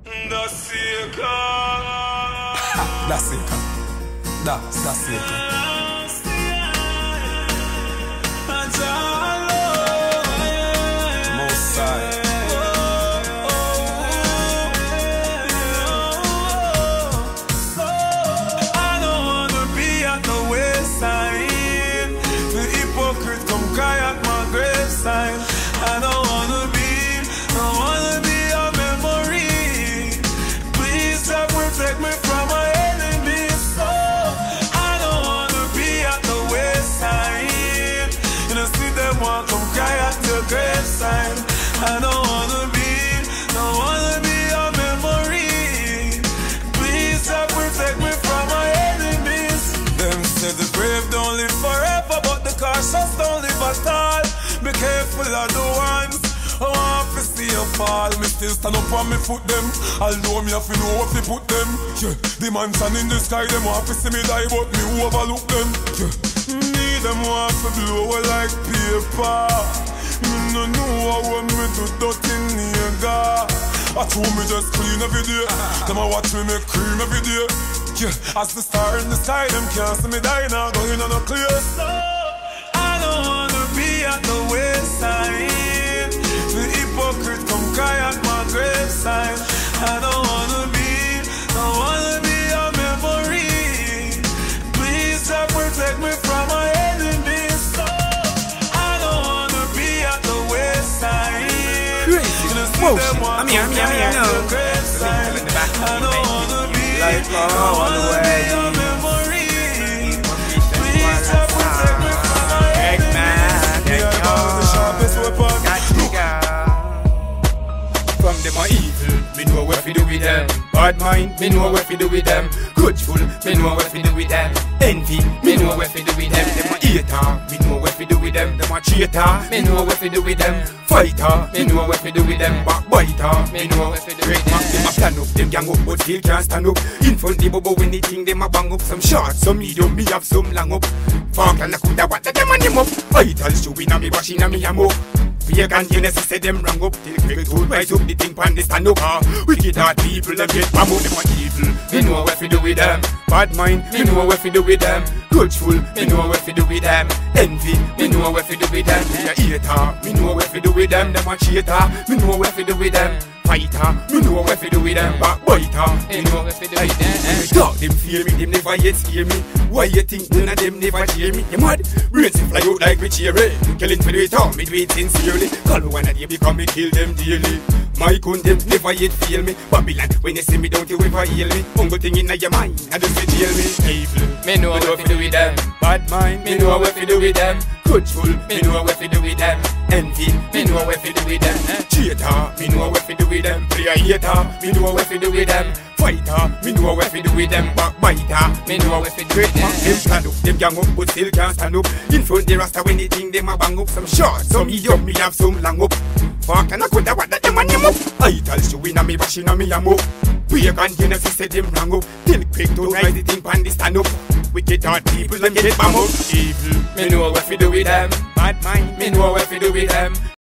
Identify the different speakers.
Speaker 1: That's it. That's it. Most side. I don't wanna be at the wayside. The hypocrite come cry at my graveside. I don't wanna be a memory. Please God protect me from my enemies. So I don't wanna be at the wayside. You know, see them walk come cry at your graveside. I don't wanna be a memory. Please God protect me from my enemies. Them say the brave don't live forever, but the cautious don't live at all. Be careful of the ones who want to see you fall. Me still stand up on me foot them, although me have to know what to put them. Yeah, the mansion in the sky, them want to see me die, but me overlook them. Yeah, me them want to blow like paper. Me no know how me do dirty nigga. I told me just clean every day. Them a watch me make cream every day. Yeah, as the star in the sky, them can't see me die now. Going on a clear. So I don't wanna be at the wayside. The hypocrite come cry at my graveside. I don't wanna be a memory. Please God protect me from my enemies. So I don't wanna be at the wayside.
Speaker 2: Whoa, I'm here, no.
Speaker 1: I don't wanna be a memory. Please God protect me from my enemies. The sharpest weapon.
Speaker 2: From them are evil, me know what we do with them. Bad mind, me know what we do with them. Grudgeful, me know what we do with them. Envy, me know what we do with them. Them are hater, me know what we do with them. Them are traitor, me know what we do with them. Fighter, me know what we do with them. Backbiter, me know what we do with them. Them a plan up, them gang up, but still can't stand up. In front the bubble when they think them a bang up. Some short, some medium, me have some long up. Fuck and I coulda what them and them up. Idols showing a me washing a me am up. Vegan Genesis say them wrong up. Till quick to rise up the thing pan the stand up. Wicked hard people them get bamboo. Them are evil, me know what we do with them. Bad mind, me know what we do with them. Grudgeful, me know what we do with them. Envy, me know what we do with them. They are hater, me know what we do with them. Them a traitor, me know what we do with them. Fighter, me know what we do with them. Backbiter, me know what we do with them. Dog them fear me, them never yet scare me. Why you think none of them never cheer me? You mad? Brains fly out like we cherry. Killing for the talk, me do it sincerely. Call one of them because me kill them daily. My gun them never yet feel me. Babylon, when you see me don't you ever heal me. Uncle thing in your mind, I don't say jail me. Evil, me know what we do with them. Bad mind, me know what we do with them. Grudgeful, me know what we do with them. Envy, me know what we do with them. Traitor, me know what we do with them. Player hater, me know what we do with them. Fighter, me know what we do with them. Backbiter, me know what we do with them. Them stand up, them gang up, but still can't stand up. In front the rasta when they think them a bang up. Some short, some medium, me have some long up. Fuck and I coulda what that them and them up. Idols showing a me bashing a me am up. Vegan Genesis say them wrong up. Till quick to rise the thing pan the stand up. Wicked hard people them get bam up. Evil, me know what we do with them. Bad mind, me know what we do with them.